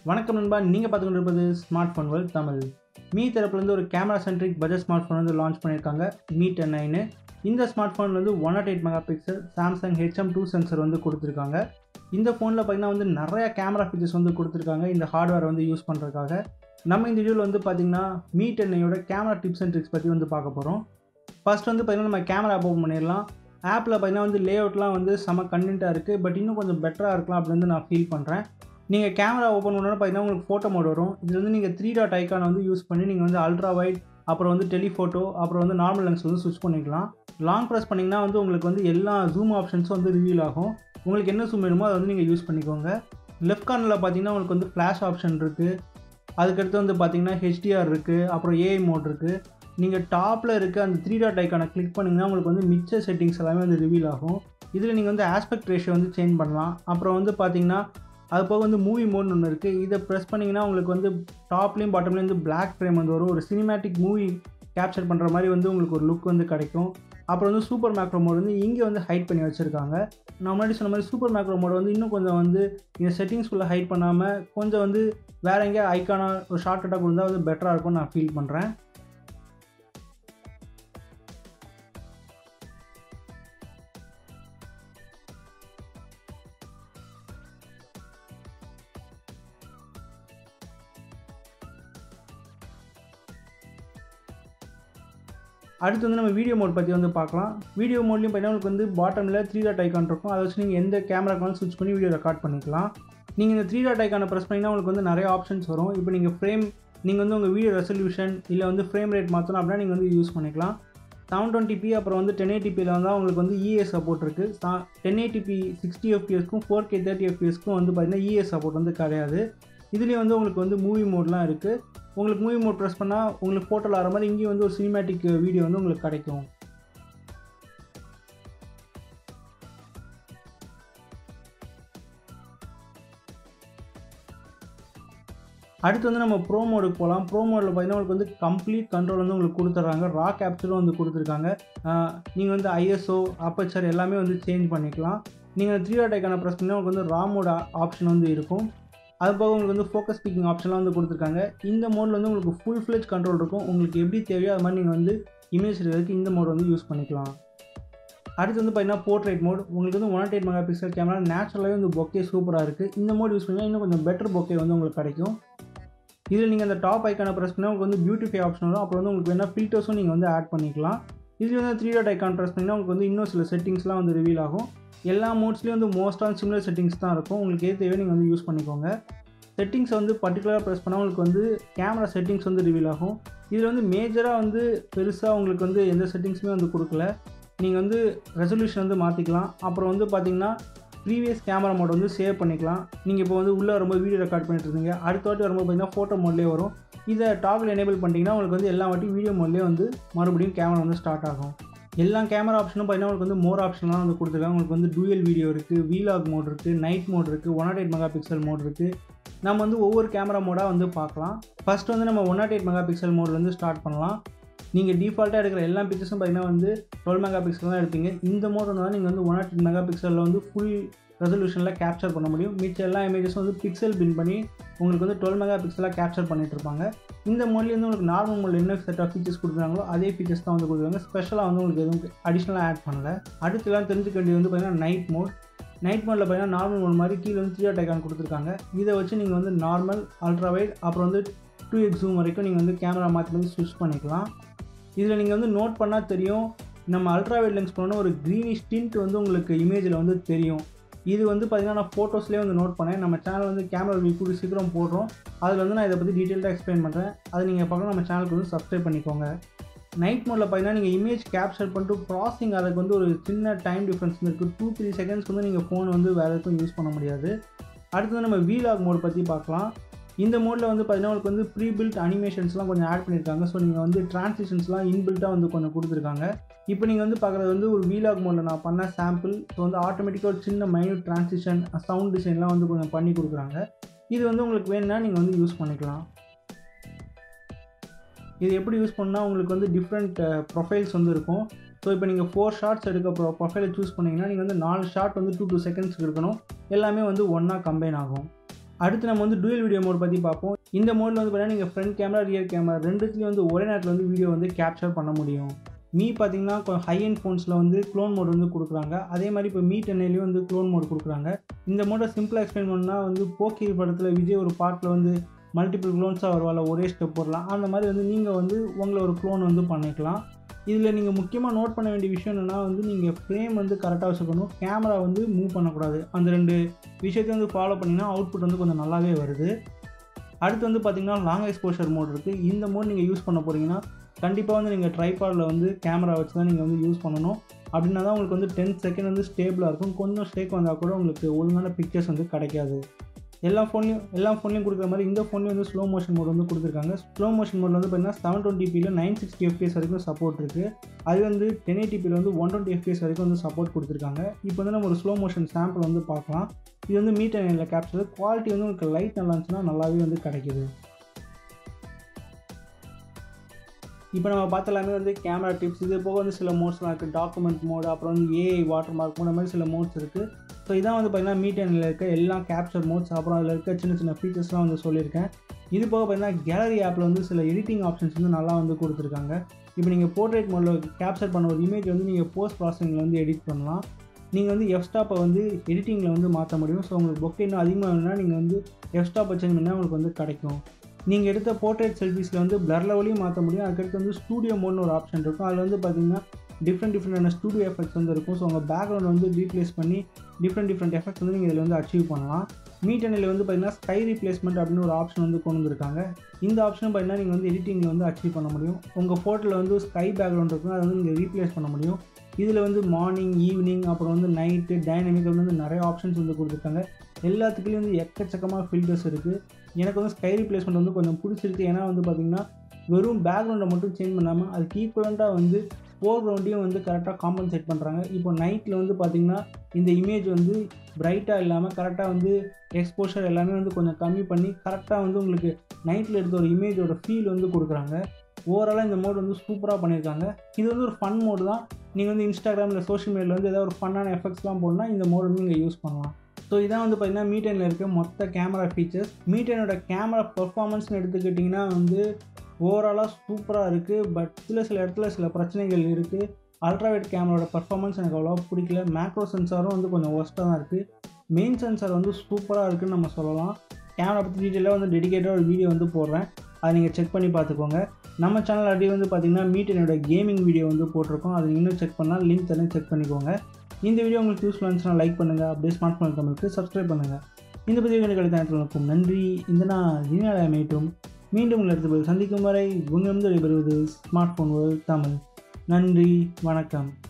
வணக்கம் நண்பா, நீங்கள் பார்த்துக்கிட்டு இருப்பது smart phone world Tamil. Mi தரப்புலேருந்து ஒரு camera centric budget smart phone வந்து லான்ச் பண்ணியிருக்காங்க, மீ 10i. இந்த ஸ்மார்ட் ஃபோன் வந்து 108 mega pixel Samsung HM2 sensor வந்து கொடுத்துருக்காங்க. இந்த ஃபோனில் பார்த்தீங்கன்னா வந்து நிறையா கேமரா ஃபீச்சர்ஸ் வந்து கொடுத்துருக்காங்க இந்த ஹார்ட்வேர் வந்து யூஸ் பண்ணுறதுக்காக. நம்ம இந்த வீடியோவில் வந்து பார்த்திங்கன்னா மீ 10iயோட கேமரா டிப்ஸ் அண்ட் ட்ரிக்ஸ் பற்றி வந்து பார்க்க போகிறோம். ஃபர்ஸ்ட் வந்து பார்த்திங்கன்னா நம்ம கேமரா ஆப் ஓப்பன் பண்ணிடலாம். ஆப்பில் பார்த்திங்கன்னா வந்து லே அவுட்லாம் வந்து செம கண்டென்ட்டாக இருக்குது, பட் இன்னும் கொஞ்சம் பெட்டராக இருக்கலாம் அப்படின்னு வந்து நான் ஃபீல் பண்ணுறேன். நீங்கள் கேமரா ஓப்பன் பண்ணோன்னா பார்த்தீங்கன்னா உங்களுக்கு ஃபோட்டோ மோட் வரும். இதில் வந்து நீங்கள் 3 டாட் ஐக்கானை வந்து யூஸ் பண்ணி நீங்கள் வந்து அல்ட்ரா வைட், அப்புறம் வந்து டெலிஃபோட்டோ, அப்புறம் வந்து நார்மல் லென்ஸ் வந்து ஸ்விட்ச் பண்ணிக்கலாம். லாங் ப்ரெஸ் பண்ணிங்கன்னா வந்து உங்களுக்கு வந்து எல்லா ஜூம் ஆப்ஷன்ஸும் வந்து ரிவீல் ஆகும். உங்களுக்கு என்ன ஜூம் வேணுமோ அதை வந்து நீங்கள் யூஸ் பண்ணிக்கோங்க. லெஃப்ட் கார்னரில் பார்த்தீங்கன்னா உங்களுக்கு வந்து ஃப்ளாஷ் ஆப்ஷன் இருக்குது. அதுக்கடுத்து வந்து பார்த்தீங்கன்னா HDR இருக்குது, அப்புறம் AI மோட் இருக்குது. நீங்கள் டாப்பில் இருக்க அந்த 3 டாட் ஐக்கானை கிளிக் பண்ணிங்கன்னா உங்களுக்கு வந்து மிச்ச செட்டிங்ஸ் எல்லாமே வந்து ரிவீல் ஆகும். இதில் நீங்கள் வந்து ஆஸ்பெக்ட் ரேஷியோ வந்து சேஞ்ச் பண்ணலாம். அப்புறம் வந்து பார்த்தீங்கன்னா அது போக வந்து மூவி மோட்னு ஒன்று இருக்குது. இதை ப்ரெஸ் பண்ணிங்கன்னா உங்களுக்கு வந்து டாப்லேயும் பாட்டம்லேயும் வந்து பிளாக் ஃப்ரேம் வந்து வரும். ஒரு சினிமேட்டிக் மூவி கேப்சர் பண்ணுற மாதிரி வந்து உங்களுக்கு ஒரு லுக் வந்து கிடைக்கும். அப்புறம் வந்து சூப்பர் மேக்ரோ மோட் வந்து இங்கே வந்து ஹைட் பண்ணி வச்சுருக்காங்க. நான் முன்னாடி சொன்ன மாதிரி சூப்பர் மேக்ரோ மோட் வந்து இன்னும் கொஞ்சம் வந்து இந்த செட்டிங்ஸ்குள்ளே ஹைட் பண்ணாமல் கொஞ்சம் வந்து வேறு எங்கேயா ஐக்கானாக ஒரு ஷார்ட்கட்டாக கொடுத்தா வந்து பெட்டராக இருக்கும்னு நான் ஃபீல் பண்ணுறேன். அடுத்து வந்து நம்ம வீடியோ மோட் பற்றி வந்து பார்க்கலாம். வீடியோ மோட்லேயும் பார்த்தீங்கன்னா உங்களுக்கு வந்து பாட்டமில் 3 டாட் ஐக்கான் இருக்கும். அதை வச்சு நீங்கள் எந்த கேமராக்காலும் ஸ்விட்ச் பண்ணி வீடியோ ரெக்கார்ட் பண்ணிக்கலாம். நீங்கள் இந்த 3 டாட் ஐக்கானை ப்ரெஸ் பண்ணிங்கன்னா உங்களுக்கு வந்து நிறைய ஆப்ஷன்ஸ் வரும். இப்போ நீங்கள் வந்து உங்கள் வீடியோ ரெசல்யூஷன் இல்லை வந்து ஃப்ரேம் ரேட் மாற்றணும் அப்படின்னா நீங்கள் வந்து யூஸ் பண்ணிக்கலாம். 720p அப்புறம் வந்து 1080pயில் வந்தால் உங்களுக்கு வந்து EA சப்போர்ட் இருக்குது. 1080p 60 fpsக்கும் 4K 30 fpsக்கும் வந்து பார்த்திங்கன்னா EA சப்போர்ட் வந்து கிடையாது. இதுலேயும் வந்து உங்களுக்கு வந்து மூவி மோட்லாம் இருக்குது. உங்களுக்கு மூவி மோட் ப்ரெஸ் பண்ணால் உங்களுக்கு ஃபோட்டோவில் வர மாதிரி இங்கேயும் வந்து ஒரு சினிமேட்டிக் வீடியோ வந்து உங்களுக்கு கிடைக்கும். அடுத்து வந்து நம்ம ப்ரோ மோடுக்கு போகலாம். ப்ரோ மோடில் பார்த்தீங்கன்னா உங்களுக்கு வந்து கம்ப்ளீட் கண்ட்ரோல் வந்து உங்களுக்கு கொடுத்துட்றாங்க. ரா கேப்சரும் வந்து கொடுத்துருக்காங்க. நீங்கள் வந்து ISO அப்பச்சர் எல்லாமே வந்து சேஞ்ச் பண்ணிக்கலாம். நீங்கள் 3 டாட் ஐக்கானை ப்ரெஸ் பண்ணிங்கன்னா உங்களுக்கு வந்து ரா மோட் ஆப்ஷன் வந்து இருக்கும். அது போக உங்களுக்கு வந்து ஃபோக்கஸ் ஸ்பீக்கிங் ஆப்ஷன்லாம் வந்து கொடுத்துருக்காங்க. இந்த மோடில் வந்து உங்களுக்கு ஃபுல் ஃப்ளெஜ் கண்ட்ரோல் இருக்கும். உங்களுக்கு எப்படி தேவையோ அது மாதிரி நீங்கள் வந்து இமேஜ் எடுக்கிறதுக்கு இந்த மோட் வந்து யூஸ் பண்ணிக்கலாம். அடுத்து வந்து பார்த்தீங்கன்னா போர்ட்ரேட் மோட். உங்களுக்கு வந்து 108 மெகா பிக்சல் கேமரா நேச்சுரலாகவே வந்து பொக்கே சூப்பராக இருக்குது. இந்த மோட் யூஸ் பண்ணிங்கன்னா இன்னும் கொஞ்சம் பெட்டர் பொக்கே வந்து உங்களுக்கு கிடைக்கும். இதில் நீங்கள் அந்த டாப் ஐக்கானை ப்ரெஸ் பண்ணால் உங்களுக்கு வந்து பியூட்டிஃபை ஆப்ஷன் வரும். அப்புறம் வந்து உங்களுக்கு வேணால் ஃபில்டர்ஸும் நீங்கள் வந்து ஆட் பண்ணிக்கலாம். இதில் வந்து 3 டாட் ஐக்கான் ப்ரெஸ் பண்ணிங்கன்னா உங்களுக்கு வந்து இன்னும் சில செட்டிங்ஸ்லாம் வந்து ரிவீல் ஆகும். எல்லா மோட்ஸ்லேயும் வந்து மோஸ்ட்டாக சிமிலர் செட்டிங்ஸ் தான் இருக்கும். உங்களுக்கு எது தேவையோ நீங்கள் வந்து யூஸ் பண்ணிக்கோங்க. செட்டிங்ஸை வந்து பர்டிகுலராக ப்ரெஸ் பண்ணால் உங்களுக்கு வந்து கேமரா செட்டிங்ஸ் வந்து ரிவீல் ஆகும். இதில் வந்து மேஜராக வந்து பெருசாக உங்களுக்கு வந்து எந்த செட்டிங்ஸுமே வந்து கொடுக்கல. நீங்கள் வந்து ரெசல்யூஷன் வந்து மாற்றிக்கலாம். அப்புறம் வந்து பார்த்திங்கன்னா ப்ரீவியஸ் கேமரா மோட் வந்து சேவ் பண்ணிக்கலாம். நீங்கள் இப்போ வந்து உள்ளே வரும்போது வீடியோ ரெக்கார்ட் பண்ணிட்டு இருந்தீங்க, அடுத்த வாட்டி வரும்போது பார்த்திங்கன்னா ஃபோட்டோ மோட்லேயே வரும். இதை டாகில் எனேபிள் பண்ணிட்டீங்கன்னா உங்களுக்கு வந்து எல்லா வாட்டியும் வீடியோ மோட்லேயே வந்து மறுபடியும் கேமரா வந்து ஸ்டார்ட் ஆகும். எல்லா கேமரா ஆப்ஷனும் பார்த்தீங்கன்னா உங்களுக்கு வந்து மோர் ஆப்ஷன்லாம் வந்து கொடுத்துருக்காங்க. உங்களுக்கு வந்து டூயல் வீடியோ இருக்குது, வீலாக் மோட் இருக்குது, நைட் மோட் இருக்குது, 108 மெகா பிக்சல் மோட் இருக்குது. நம்ம வந்து ஒவ்வொரு கேமரா மோடாக வந்து பார்க்கலாம். ஃபஸ்ட்டு வந்து நம்ம 108 மெகா பிக்சல் மோட் வந்து ஸ்டார்ட் பண்ணலாம். நீங்கள் டிஃபால்ட்டாக எடுக்கிற எல்லா பிக்சர்ஸும் பார்த்தீங்கன்னா வந்து 12 மெகா பிக்சல் தான் எடுப்பீங்க. இந்த மோட் வந்து நீங்கள் வந்து 108 மெகா பிக்சலில் வந்து ஃபுல் ரெசல்யூஷனில் கேப்சர் பண்ண முடியும். மிச்ச எல்லா இமேஜஸும் வந்து பிக்சல் பின் பண்ணி உங்களுக்கு வந்து 12 மெகா பிக்சலாக கேப்சர் பண்ணிட்டு இருப்பாங்க. இந்த மோட்லேருந்து உங்களுக்கு நார்மல் மோடில் என்ன செட் ஆஃப் ஃபீச்சர்ஸ் கொடுக்குறாங்களோ அதே ஃபீச்சர்ஸ் தான் வந்து கொடுக்குறாங்க. ஸ்பெஷலாக வந்து உங்களுக்கு எதுவும் அடிஷ்னலாக ஆட் பண்ணல. அடுத்துலாம் தெரிஞ்சுக்க வேண்டியது வந்து பார்த்தீங்கன்னா நைட் மோட். நைட் மோடில் பார்த்தீங்கன்னா நார்மல் மோட் மாதிரி கீழே வந்து 3 டாட் ஐக்கான் கொடுத்துருக்காங்க. இதை வச்சு நீங்கள் வந்து நார்மல், அல்ட்ரா வைட், அப்புறம் வந்து 2x ஜூம் வரைக்கும் நீங்கள் வந்து கேமரா மாற்றி வந்து ஸ்விட்ச் பண்ணிக்கலாம். இதில் நீங்கள் வந்து நோட் பண்ணால் தெரியும், நம்ம அல்ட்ரா வைட் லென்ஸ் பண்ணோன்னா ஒரு க்ரீனிஷ் டிண்ட் வந்து உங்களுக்கு இமேஜில் வந்து தெரியும். இது வந்து பார்த்திங்கன்னா நான் ஃபோட்டோஸ்லேயே வந்து நோட் பண்ணேன். நம்ம சேனல் வந்து கேமரா ரிவ்யூ கூடிய சீக்கிரம் போடுறோம். அதில் வந்து நான் இதை பற்றி டீட்டெயிலாக எக்ஸ்பிளைன் பண்ணுறேன். அதை நீங்கள் பார்க்கலாம். நம்ம சேனலுக்கு வந்து சப்ஸ்கிரைப் பண்ணிக்கோங்க. நைட் மோடில் பார்த்தீங்கன்னா நீங்கள் இமேஜ் கேப்சர் பண்ணிட்டு ப்ராசஸிங் அதுக்கு வந்து ஒரு சின்ன டைம் டிஃப்ரென்ஸ் இருக்குது. 2-3 செகண்ட்ஸ்க்கு வந்து நீங்கள் ஃபோன் வந்து வேறு எதுக்கும் யூஸ் பண்ண முடியாது. அடுத்து நம்ம வீலாக் மோட் பற்றி பார்க்கலாம். இந்த மோடில் வந்து பார்த்தீங்கன்னா உங்களுக்கு வந்து ப்ரீ பில்ட் அனிமேஷன்ஸ்லாம் கொஞ்சம் ஆட் பண்ணியிருக்காங்க. ஸோ நீங்கள் வந்து ட்ரான்ஸ்லேஷன்ஸ்லாம் இன்பில்ட்டாக வந்து கொஞ்சம் கொடுத்துருக்காங்க. இப்போ நீங்கள் வந்து பார்க்குறது வந்து ஒரு வீலாக் மோடில் நான் பண்ண சாம்பிள். ஸோ வந்து ஆட்டோமேட்டிக்காக ஒரு சின்ன மைன்யூட் ட்ரான்ஸ்லேஷன், சவுண்ட் டிசைன்லாம் வந்து கொஞ்சம் பண்ணி கொடுக்குறாங்க. இது வந்து உங்களுக்கு வேணும்னா நீங்கள் வந்து யூஸ் பண்ணிக்கலாம். இது எப்படி யூஸ் பண்ணால் உங்களுக்கு வந்து டிஃப்ரெண்ட் ப்ரொஃபைல்ஸ் வந்து இருக்கும். ஸோ இப்போ நீங்கள் 4 ஷார்ட்ஸ் எடுக்க ப்ரொஃபைலை சூஸ் பண்ணிங்கன்னா நீங்கள் வந்து 4 ஷார்ட் வந்து 2 செகண்ட்ஸ்க்கு இருக்கணும். எல்லாமே வந்து ஒன்றா கம்பைன் ஆகும். அடுத்து நம்ம வந்து டூயல் வீடியோ மோட் பற்றி பார்ப்போம். இந்த மோடில் வந்து பார்த்தீங்கன்னா நீங்கள் ஃப்ரண்ட் கேமரா, ரியர் கேமரா ரெண்டுத்துலேயும் வந்து ஒரே நேரத்தில் வந்து வீடியோ வந்து கேப்சர் பண்ண முடியும். மீ பார்த்தீங்கன்னா ஹை எண்ட் ஃபோன்ஸில் வந்து க்ளோன் மோட் வந்து கொடுக்குறாங்க. அதே மாதிரி இப்போ மீ 10லேயும் வந்து க்ளோன் மோட் கொடுக்குறாங்க. இந்த மோடை சிம்பிளாக எக்ஸ்பிளைன் பண்ணால் வந்து போக்கிரி படத்தில் விஜய் ஒரு பாட்டில் வந்து மல்டிபிள் க்ளோன்ஸாக வருவாள், ஒரே ஸ்டெப் போடலாம். அந்த மாதிரி வந்து நீங்கள் வந்து உங்களை ஒரு க்ளோன் வந்து பண்ணிக்கலாம். இதில் நீங்கள் முக்கியமாக நோட் பண்ண வேண்டிய விஷயம் என்னென்னா வந்து நீங்கள் ஃப்ரேம் வந்து கரெக்டாக வச்சுக்கணும், கேமரா வந்து மூவ் பண்ணக்கூடாது. அந்த 2 விஷயத்தையும் வந்து ஃபாலோ பண்ணிங்கன்னா அவுட்புட் வந்து கொஞ்சம் நல்லாவே வருது. அடுத்து வந்து பார்த்திங்கன்னா லாங் எக்ஸ்போஷர் மோட் இருக்குது. இந்த மோட் நீங்கள் யூஸ் பண்ண போகிறீங்கன்னா கண்டிப்பாக வந்து நீங்கள் ட்ரைபாடில் வந்து கேமரா வச்சு தான் நீங்கள் வந்து யூஸ் பண்ணணும். அப்படின்னா தான் உங்களுக்கு வந்து 10 செகண்ட் வந்து ஸ்டேபிளாக இருக்கும். கொஞ்சம் ஷேக் வந்தால் கூட உங்களுக்கு ஒழுங்கான பிக்சர்ஸ் வந்து கிடைக்காது. எல்லா ஃபோன்லையும் கொடுக்குற மாதிரி இந்த ஃபோன்லேயும் வந்து ஸ்லோ மோஷன் மோட் வந்து கொடுத்துருக்காங்க. ஸ்லோ மோஷன் மோடில் வந்து பார்த்தீங்கன்னா 720pயில் 960 fps வரைக்கும் சப்போர்ட் இருக்குது. அது வந்து 1080pயில் வந்து 120 fps வரைக்கும் வந்து சப்போர்ட் கொடுத்துருக்காங்க. இப்போ வந்து நம்ம ஒரு ஸ்லோ மோஷன் சாம்பிள் வந்து பார்க்கலாம். இது வந்து மீ 10ல் கேப்சர். குவாலிட்டி வந்து உங்களுக்கு லைட் நல்லா இருந்துச்சுன்னா நல்லாவே வந்து கிடைக்குது. இப்போ நம்ம பார்த்த எல்லாமே வந்து கேமரா டிப்ஸ். இது போக வந்து சில மோட்ஸ்லாம் இருக்குது. டாக்குமெண்ட் மோடு, அப்புறம் வந்து ஏஐ வாட்டர் மார்க் மோட், மாதிரி சில மோட்ஸ் இருக்குது. ஸோ இதான் வந்து பார்த்திங்கன்னா மீ 10ல் இருக்க எல்லா கேப்சர் மோட்ஸ். அப்புறம் அதில் இருக்க சின்ன சின்ன ஃபீச்சர்ஸ்லாம் வந்து சொல்லியிருக்கேன். இது போக பார்த்திங்கன்னா கேலரி ஆப்பில் வந்து சில எடிட்டிங் ஆப்ஷன்ஸ் வந்து நல்லா வந்து கொடுத்துருக்காங்க. இப்போ நீங்கள் போர்ட்ரேட் மோடில் கேப்சர் பண்ண ஒரு இமேஜ் வந்து நீங்கள் போஸ்ட் ப்ராசஸிங்கில் வந்து எடிட் பண்ணலாம். நீங்கள் வந்து எஃப்ஸ்டாப்பை வந்து எடிட்டிங்கில் வந்து மாற்ற முடியும். ஸோ உங்களுக்கு பொக்கே இன்னும் அதிகமாக வேணும்னா நீங்கள் வந்து எஃப்ஸ்டாப்பை சேஞ்ச் பண்ணால் உங்களுக்கு வந்து கிடைக்கும். நீங்கள் எடுத்த போர்ட்ரேட் செல்ஃபீஸில் வந்து பிளர் லெவலையும் மாற்ற முடியும். அதுக்கடுத்து வந்து ஸ்டூடியோ மோட்னு ஒரு ஆப்ஷன் இருக்கும். அதில் வந்து பார்த்திங்கன்னா டிஃப்ரெண்டான ஸ்டூடியோ எஃபெக்ட்ஸ் வந்து இருக்கும். ஸோ உங்கள் பேக்ரவுண்ட் வந்து ரீப்ளேஸ் பண்ணி டிஃப்ரெண்ட் எஃபெக்ட்ஸ் வந்து நீங்கள் இதில் வந்து அச்சீவ் பண்ணலாம். மீ 10ல் வந்து பார்த்திங்கன்னா ஸ்கை ரீப்ளேஸ்மெண்ட் அப்படின்னு ஒரு ஆப்ஷன் வந்து கொண்டு வந்திருக்காங்க. இந்த ஆப்ஷனும் பார்த்திங்கன்னா நீங்கள் வந்து எடிட்டிங்கில் வந்து அச்சீவ் பண்ண முடியும். உங்கள் ஃபோட்டோவில் வந்து ஸ்கை பேக்ரவுண்ட் இருக்கும், அதை வந்து நீங்கள் ரீப்ளேஸ் பண்ண முடியும். இதில் வந்து மார்னிங், ஈவினிங், அப்புறம் வந்து நைட்டு, டைனமிக் அப்படின்னு வந்து நிறைய ஆப்ஷன்ஸ் வந்து கொடுத்துருக்காங்க. எல்லாத்துக்குலேயும் வந்து எக்கச்சக்கமாக ஃபில்டர்ஸ் இருக்குது. எனக்கு வந்து ஸ்கை ரீப்ளேஸ்மெண்ட் வந்து கொஞ்சம் பிடிச்சிருக்கு. ஏன்னா வந்து பார்த்திங்கன்னா வெறும் பேக்ரவுண்டை மட்டும் சேஞ்ச் பண்ணாமல் அதுக்கு ஈக்குவலண்ட்டாக வந்து ஃபோர்க்ரவுண்டையும் வந்து கரெக்டாக காம்பன்சேட் பண்ணுறாங்க. இப்போ நைட்டில் வந்து பார்த்திங்கன்னா இந்த இமேஜ் வந்து பிரைட்டாக இல்லாமல் கரெக்டாக வந்து எக்ஸ்போஷர் எல்லாமே வந்து கொஞ்சம் கம்மி பண்ணி கரெக்டாக வந்து உங்களுக்கு நைட்டில் எடுத்த ஒரு இமேஜோட ஃபீல் வந்து கொடுக்குறாங்க. ஓவராலாக இந்த மோட் வந்து சூப்பராக பண்ணியிருக்காங்க. இது வந்து ஒரு ஃபன் மோடு தான். நீங்கள் வந்து இன்ஸ்டாகிராமில், சோஷியல் மீடியாவில் வந்து ஏதாவது ஒரு ஃபன்னான எஃபெக்ட்ஸ்லாம் போடணும்னா இந்த மோட் வந்து நீங்கள் யூஸ் பண்ணலாம். ஸோ இதான் வந்து பார்த்திங்கன்னா மீ 10ல் இருக்க மொத்த கேமரா ஃபீச்சர்ஸ். மீ 10ஓட கேமரா பர்ஃபார்மன்ஸ்னு எடுத்துக்கிட்டிங்கன்னா வந்து ஓவராலாக சூப்பராக இருக்குது. பட் சில இடத்துல சில பிரச்சனைகள் இருக்குது. அல்ட்ராவைட் கேமராவோட பர்ஃபார்மன்ஸ் எனக்கு அவ்வளோவா பிடிக்கல. மேக்ரோ சென்சாரும் வந்து கொஞ்சம் ஒஸ்ட்டாக தான் இருக்குது. மெயின் சென்சார் வந்து சூப்பராக இருக்குதுன்னு நம்ம சொல்லலாம். கேமரா பற்றி டீட்டெயிலாக வந்து டெடிகேட்டாக ஒரு வீடியோ வந்து போடுறேன், அதை நீங்கள் செக் பண்ணி பார்த்துக்கோங்க. நம்ம சேனல் அப்படியே வந்து பார்த்திங்கன்னா மீ 10ஓட கேமிங் வீடியோ வந்து போட்டிருக்கோம். அதை இன்னும் செக் பண்ணால் லிங்க் தரேன், செக் பண்ணிக்கோங்க. இந்த வீடியோ உங்களுக்கு யூஸ்ஃபுல்லாக இருந்துச்சுன்னா லைக் பண்ணுங்கள். அப்படியே ஸ்மார்ட் ஃபோன் தமிழுக்கு சப்ஸ்கிரைப் பண்ணுங்கள். இந்த பதிவு எனக்கு கிடைத்த நன்றி. இந்த நான் இனியால் அமையட்டும். மீண்டும் உங்கள் அடுத்த சந்திக்கும் வரை உங்களிடம் விடைபெறுவது ஸ்மார்ட் ஃபோன் வேர்ல்ட் தமிழ். நன்றி, வணக்கம்.